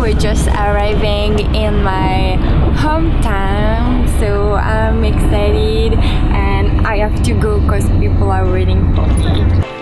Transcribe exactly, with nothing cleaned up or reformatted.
we're just arriving in my hometown, so I'm excited and I have to go because people are waiting for me.